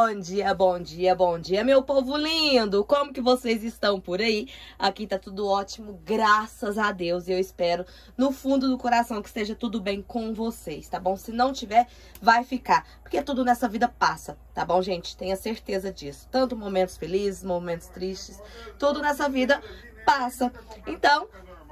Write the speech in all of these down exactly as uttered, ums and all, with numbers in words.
Bom dia, bom dia, bom dia, meu povo lindo! Como que vocês estão por aí? Aqui tá tudo ótimo, graças a Deus. E eu espero, no fundo do coração, que esteja tudo bem com vocês, tá bom? Se não tiver, vai ficar. Porque tudo nessa vida passa, tá bom, gente? Tenha certeza disso. Tanto momentos felizes, momentos tristes, tudo nessa vida passa. Então...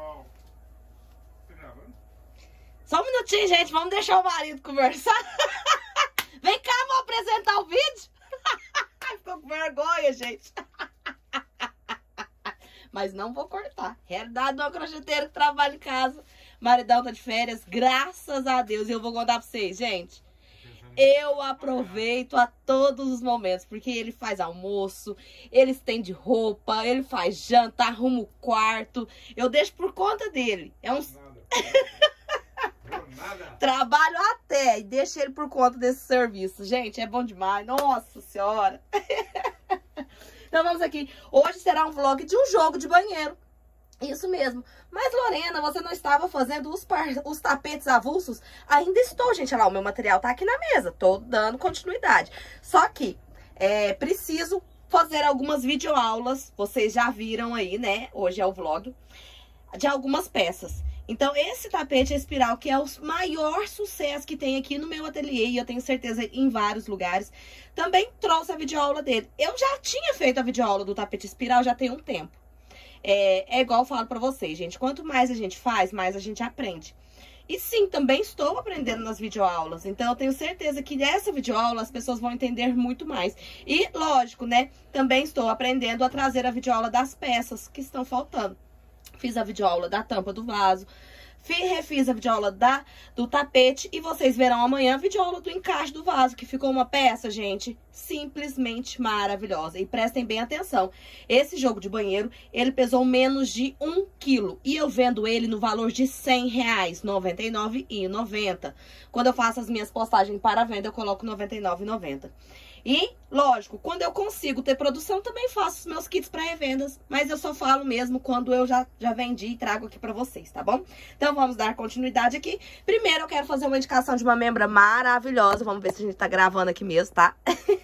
Só um minutinho, gente. Vamos deixar o marido conversar. Vem cá, vou apresentar o vídeo. Ficou com vergonha, gente. Mas não vou cortar. Realidade de uma crocheteira que trabalha em casa. Maridão tá de férias, graças a Deus. E eu vou contar pra vocês, gente. Eu aproveito a todos os momentos. Porque ele faz almoço, ele estende roupa, ele faz janta, arruma o quarto. Eu deixo por conta dele. É um... Trabalho até e deixo ele por conta desse serviço. Gente, é bom demais. Nossa Senhora. Então vamos aqui. Hoje será um vlog de um jogo de banheiro. Isso mesmo. Mas, Lorena, você não estava fazendo os, par... os tapetes avulsos? Ainda estou, gente. Olha lá, o meu material tá aqui na mesa. Tô dando continuidade. Só que é preciso fazer algumas videoaulas. Vocês já viram aí, né? Hoje é o vlog. De algumas peças. Então, esse tapete espiral, que é o maior sucesso que tem aqui no meu ateliê, e eu tenho certeza em vários lugares, também trouxe a videoaula dele. Eu já tinha feito a videoaula do tapete espiral já tem um tempo. É, é igual eu falo pra vocês, gente, quanto mais a gente faz, mais a gente aprende. E sim, também estou aprendendo nas videoaulas, então eu tenho certeza que nessa videoaula as pessoas vão entender muito mais. E, lógico, né, também estou aprendendo a trazer a videoaula das peças que estão faltando. Fiz a videoaula da tampa do vaso, fiz, refiz a videoaula da, do tapete e vocês verão amanhã a videoaula do encaixe do vaso, que ficou uma peça, gente, simplesmente maravilhosa. E prestem bem atenção, esse jogo de banheiro, ele pesou menos de um quilo e eu vendo ele no valor de cem reais, noventa e nove reais e noventa centavos. Quando eu faço as minhas postagens para venda, eu coloco noventa e nove reais e noventa centavos. E, lógico, quando eu consigo ter produção, também faço os meus kits para revendas. Mas eu só falo mesmo quando eu já, já vendi e trago aqui para vocês, tá bom? Então, vamos dar continuidade aqui. Primeiro, eu quero fazer uma indicação de uma membra maravilhosa. Vamos ver se a gente tá gravando aqui mesmo, tá?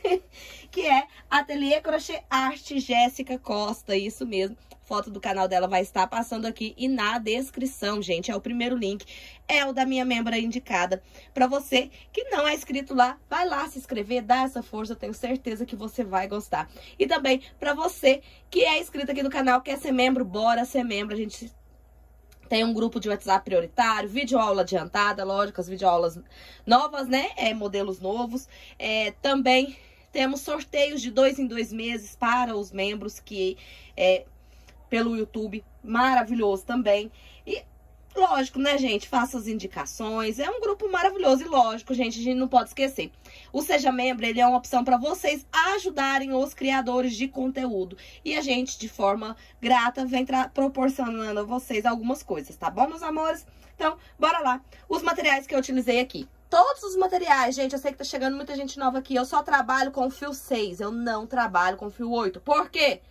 Que é Ateliê Crochê Arte Jéssica Costa, isso mesmo. Foto do canal dela vai estar passando aqui e na descrição, gente, é o primeiro link, é o da minha membra indicada. Pra você que não é inscrito lá, vai lá se inscrever, dá essa força, eu tenho certeza que você vai gostar. E também pra você que é inscrito aqui no canal, quer ser membro, bora ser membro, a gente... Tem um grupo de WhatsApp prioritário, videoaula adiantada, lógico, as videoaulas novas, né, é, modelos novos, é, também... Temos sorteios de dois em dois meses para os membros, que é pelo YouTube, maravilhoso também. E, lógico, né, gente, faça as indicações, é um grupo maravilhoso e, lógico, gente, a gente não pode esquecer. O Seja Membro, ele é uma opção para vocês ajudarem os criadores de conteúdo. E a gente, de forma grata, vem proporcionando a vocês algumas coisas, tá bom, meus amores? Então, bora lá. Os materiais que eu utilizei aqui. Todos os materiais, gente, eu sei que tá chegando muita gente nova aqui. Eu só trabalho com fio seis, eu não trabalho com fio oito. Por quê?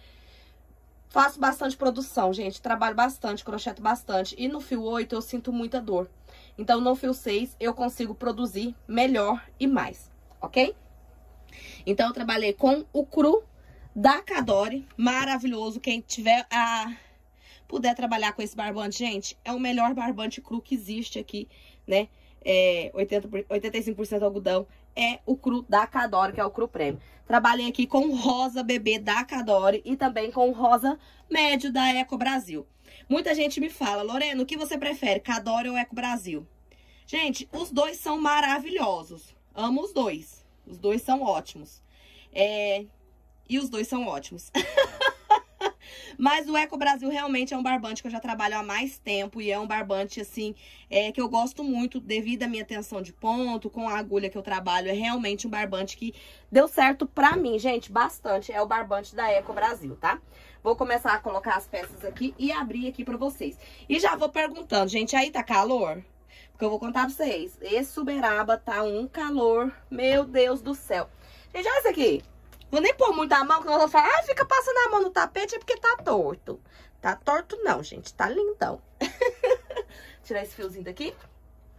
Faço bastante produção, gente. Trabalho bastante, crocheto bastante. E no fio oito eu sinto muita dor. Então, no fio seis eu consigo produzir melhor e mais, ok? Então, eu trabalhei com o cru da Cadore. Maravilhoso. Quem tiver a... puder trabalhar com esse barbante, gente, é o melhor barbante cru que existe aqui, né? É, oitenta, oitenta e cinco por cento algodão, é o cru da Cadore, que é o cru prêmio. Trabalhei aqui com o rosa bebê da Cadore e também com o rosa médio da Eco Brasil. Muita gente me fala, Lorena, o que você prefere, Cadore ou Eco Brasil? Gente, os dois são maravilhosos. Amo os dois. Os dois são ótimos. É, e os dois são ótimos. Mas o Eco Brasil realmente é um barbante que eu já trabalho há mais tempo. E é um barbante, assim, é, que eu gosto muito devido à minha tensão de ponto, com a agulha que eu trabalho. É realmente um barbante que deu certo pra mim, gente, bastante. É o barbante da Eco Brasil, tá? Vou começar a colocar as peças aqui e abrir aqui pra vocês. E já vou perguntando, gente, aí tá calor? Porque eu vou contar pra vocês. Esse Uberaba tá um calor, meu Deus do céu. Gente, olha isso aqui. Vou nem pôr muito a mão, que eu vou falar, ah, fica passando a mão no tapete é porque tá torto. Tá torto não, gente, tá lindão. Tirar esse fiozinho daqui.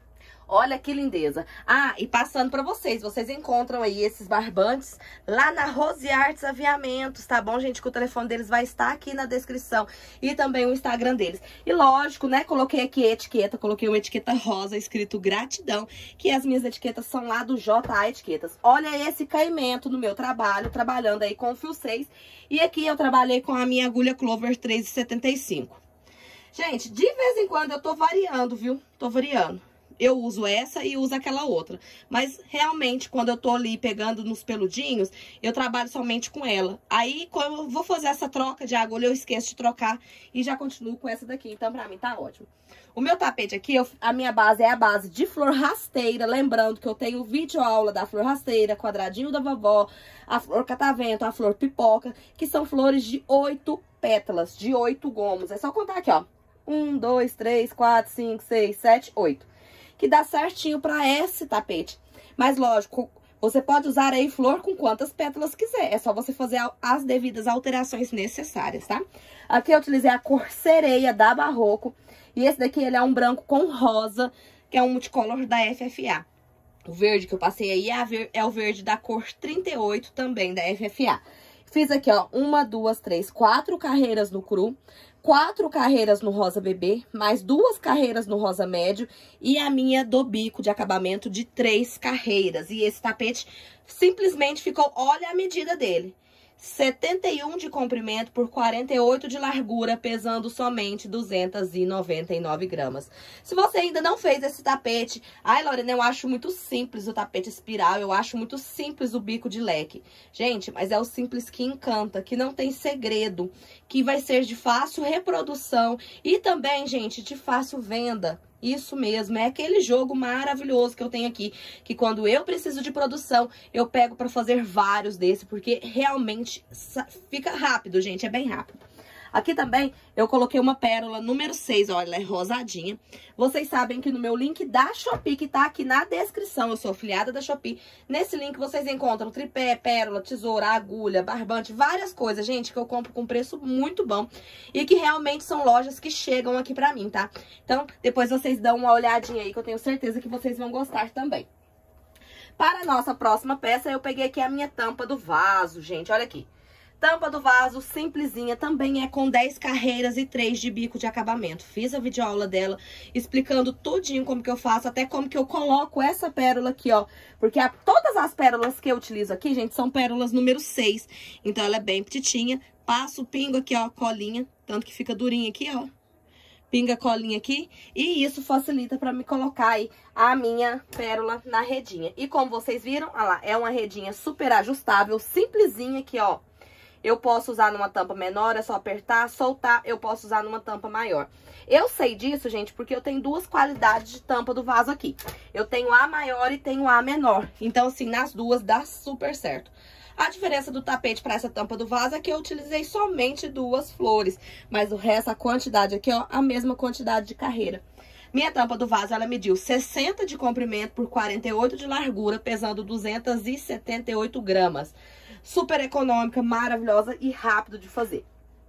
Olha que lindeza. Ah, e passando pra vocês, vocês encontram aí esses barbantes lá na Rose Arts Aviamentos, tá bom, gente? Que o telefone deles vai estar aqui na descrição. E também o Instagram deles. E lógico, né, coloquei aqui etiqueta, coloquei uma etiqueta rosa escrito gratidão, que as minhas etiquetas são lá do J A Etiquetas. Olha esse caimento no meu trabalho, trabalhando aí com o fio seis. E aqui eu trabalhei com a minha agulha Clover três e setenta e cinco. Gente, de vez em quando eu tô variando, viu? Tô variando. Eu uso essa e uso aquela outra. Mas, realmente, quando eu tô ali pegando nos peludinhos, eu trabalho somente com ela. Aí, quando eu vou fazer essa troca de agulha, eu esqueço de trocar e já continuo com essa daqui. Então, pra mim, tá ótimo. O meu tapete aqui, eu, a minha base é a base de flor rasteira. Lembrando que eu tenho vídeo aula da flor rasteira, quadradinho da vovó, a flor catavento, a flor pipoca, que são flores de oito pétalas, de oito gomos. É só contar aqui, ó. Um, dois, três, quatro, cinco, seis, sete, oito. Que dá certinho pra esse tapete. Mas, lógico, você pode usar aí flor com quantas pétalas quiser. É só você fazer as devidas alterações necessárias, tá? Aqui eu utilizei a cor Sereia da Barroco. E esse daqui, ele é um branco com rosa, que é um multicolor da F F A. O verde que eu passei aí é, ver, é o verde da cor trinta e oito, também da F F A. Fiz aqui, ó, uma, duas, três, quatro carreiras no cru, quatro carreiras no rosa bebê, mais duas carreiras no rosa médio e a minha do bico de acabamento de três carreiras. E esse tapete simplesmente ficou, olha a medida dele, setenta e um de comprimento por quarenta e oito de largura, pesando somente duzentas e noventa e nove gramas. Se você ainda não fez esse tapete, ai, Lorena, eu acho muito simples o tapete espiral, eu acho muito simples o bico de leque. Gente, mas é o simples que encanta, que não tem segredo, que vai ser de fácil reprodução e também, gente, de fácil venda. Isso mesmo, é aquele jogo maravilhoso que eu tenho aqui, que quando eu preciso de produção, eu pego pra fazer vários desse, porque realmente fica rápido, gente, é bem rápido. Aqui também eu coloquei uma pérola número seis, olha, ela é rosadinha. Vocês sabem que no meu link da Shopee, que tá aqui na descrição, eu sou afiliada da Shopee. Nesse link vocês encontram tripé, pérola, tesoura, agulha, barbante, várias coisas, gente, que eu compro com preço muito bom. E que realmente são lojas que chegam aqui pra mim, tá? Então, depois vocês dão uma olhadinha aí, que eu tenho certeza que vocês vão gostar também. Para a nossa próxima peça, eu peguei aqui a minha tampa do vaso, gente, olha aqui. Tampa do vaso simplesinha, também é com dez carreiras e três de bico de acabamento. Fiz a videoaula dela explicando tudinho como que eu faço, até como que eu coloco essa pérola aqui, ó. Porque a, todas as pérolas que eu utilizo aqui, gente, são pérolas número seis. Então ela é bem petitinha. Passo, pingo aqui, ó, colinha, tanto que fica durinha aqui, ó. Pinga colinha aqui, e isso facilita pra me colocar aí a minha pérola na redinha. E como vocês viram, olha lá, é uma redinha super ajustável, simplesinha aqui, ó. Eu posso usar numa tampa menor, é só apertar, soltar, eu posso usar numa tampa maior. Eu sei disso, gente, porque eu tenho duas qualidades de tampa do vaso aqui. Eu tenho A maior e tenho A menor. Então, assim, nas duas dá super certo. A diferença do tapete para essa tampa do vaso é que eu utilizei somente duas flores. Mas o resto, a quantidade aqui, ó, a mesma quantidade de carreira. Minha tampa do vaso, ela mediu sessenta de comprimento por quarenta e oito de largura, pesando duzentas e setenta e oito gramas. Super econômica, maravilhosa e rápido de fazer.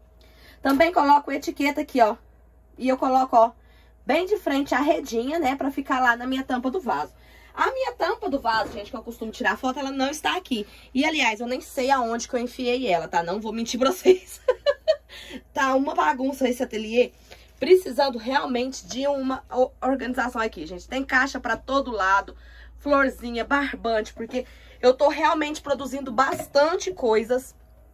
Também coloco etiqueta aqui, ó. E eu coloco, ó, bem de frente a redinha, né, pra ficar lá na minha tampa do vaso. A minha tampa do vaso, gente, que eu costumo tirar foto, ela não está aqui. E, aliás, eu nem sei aonde que eu enfiei ela, tá? Não vou mentir pra vocês. Tá uma bagunça esse ateliê, precisando realmente de uma organização aqui, gente. Tem caixa pra todo lado, florzinha, barbante, porque eu tô realmente produzindo bastante coisas.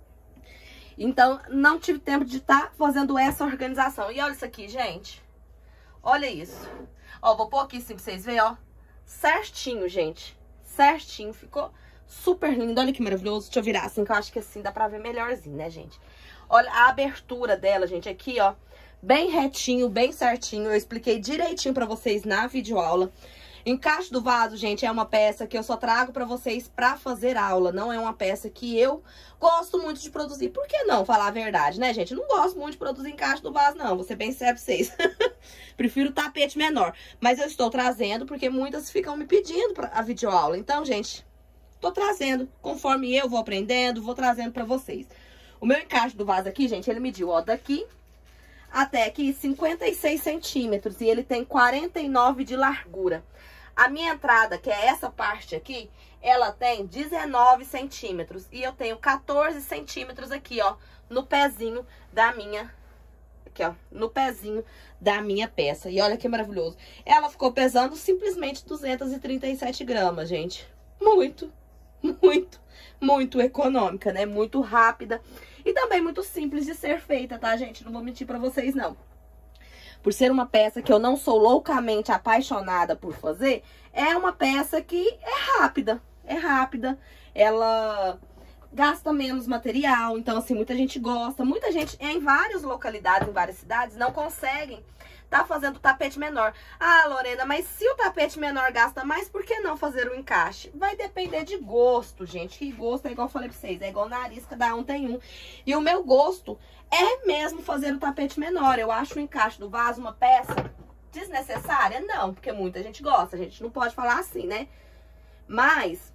Então, não tive tempo de estar fazendo essa organização. E olha isso aqui, gente. Olha isso. Ó, vou pôr aqui assim pra vocês verem, ó. Certinho, gente. Certinho. Ficou super lindo. Olha que maravilhoso. Deixa eu virar assim, que eu acho que assim dá pra ver melhorzinho, né, gente? Olha a abertura dela, gente. Aqui, ó. Bem retinho, bem certinho. Eu expliquei direitinho pra vocês na videoaula. Encaixe do vaso, gente, é uma peça que eu só trago pra vocês pra fazer aula. Não é uma peça que eu gosto muito de produzir. Por que não falar a verdade, né, gente? Eu não gosto muito de produzir encaixe do vaso, não. Vou ser bem sério pra vocês. Prefiro tapete menor. Mas eu estou trazendo porque muitas ficam me pedindo pra a videoaula. Então, gente, tô trazendo. Conforme eu vou aprendendo, vou trazendo pra vocês. O meu encaixe do vaso aqui, gente, ele mediu, ó, daqui até aqui cinquenta e seis centímetros. E ele tem quarenta e nove de largura. A minha entrada, que é essa parte aqui, ela tem dezenove centímetros. E eu tenho quatorze centímetros aqui, ó, no pezinho da minha... Aqui, ó, no pezinho da minha peça. E olha que maravilhoso. Ela ficou pesando simplesmente duzentos e trinta e sete gramas, gente. Muito, muito, muito econômica, né? Muito rápida. E também muito simples de ser feita, tá, gente? Não vou mentir pra vocês, não. Por ser uma peça que eu não sou loucamente apaixonada por fazer, é uma peça que é rápida. É rápida. Ela... gasta menos material, então assim, muita gente gosta, muita gente em várias localidades, em várias cidades, não conseguem tá fazendo tapete menor. Ah, Lorena, mas se o tapete menor gasta mais, por que não fazer o encaixe? Vai depender de gosto, gente, que gosto é igual eu falei pra vocês, é igual nariz, cada um tem um. E o meu gosto é mesmo fazer o tapete menor. Eu acho o encaixe do vaso uma peça desnecessária? Não, porque muita gente gosta, a gente não pode falar assim, né? Mas...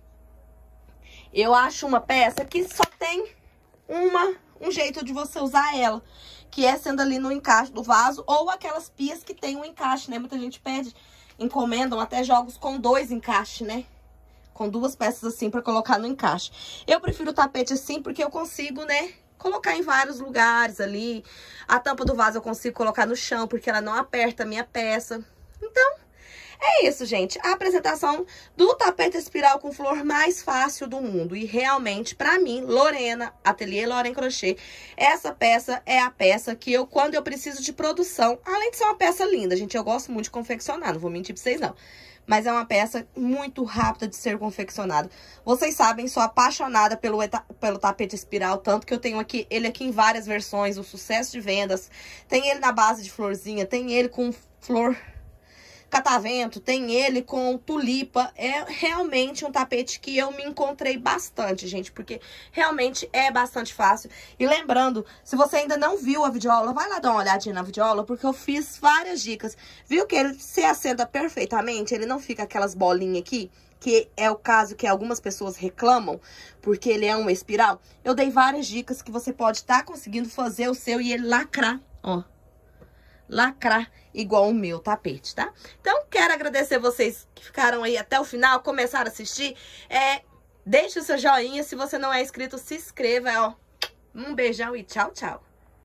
eu acho uma peça que só tem uma, um jeito de você usar ela, que é sendo ali no encaixe do vaso, ou aquelas pias que tem um encaixe, né? Muita gente pede, encomendam até jogos com dois encaixes, né? Com duas peças assim pra colocar no encaixe. Eu prefiro o tapete assim porque eu consigo, né? Colocar em vários lugares ali. A tampa do vaso eu consigo colocar no chão porque ela não aperta a minha peça. Então... é isso, gente. A apresentação do tapete espiral com flor mais fácil do mundo. E realmente, pra mim, Lorena, Ateliê Lorena Crochê, essa peça é a peça que eu, quando eu preciso de produção, além de ser uma peça linda, gente, eu gosto muito de confeccionar, não vou mentir pra vocês, não. Mas é uma peça muito rápida de ser confeccionada. Vocês sabem, sou apaixonada pelo, pelo tapete espiral, tanto que eu tenho aqui ele aqui em várias versões, o sucesso de vendas. Tem ele na base de florzinha, tem ele com flor... catavento, tem ele com tulipa. É realmente um tapete que eu me encontrei bastante, gente, porque realmente é bastante fácil. E lembrando, se você ainda não viu a videoaula, vai lá dar uma olhadinha na videoaula, porque eu fiz várias dicas. Viu que ele se assenta perfeitamente, ele não fica aquelas bolinhas aqui, que é o caso que algumas pessoas reclamam, porque ele é um espiral. Eu dei várias dicas que você pode estar conseguindo fazer o seu e ele lacrar, ó. Lacrar igual o meu tapete, tá? Então, quero agradecer vocês que ficaram aí até o final, começaram a assistir. É, deixe o seu joinha, se você não é inscrito, se inscreva, ó. Um beijão e tchau, tchau.